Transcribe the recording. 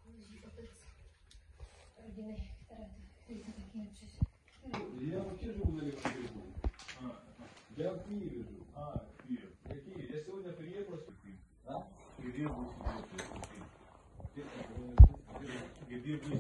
leží otec rodiny, který to taky nepřežil. Я вообще живу на левом берегу. Я в Киеве живу. Киев. Я Киев. Я сегодня приехал. Да? Где вы Где вы?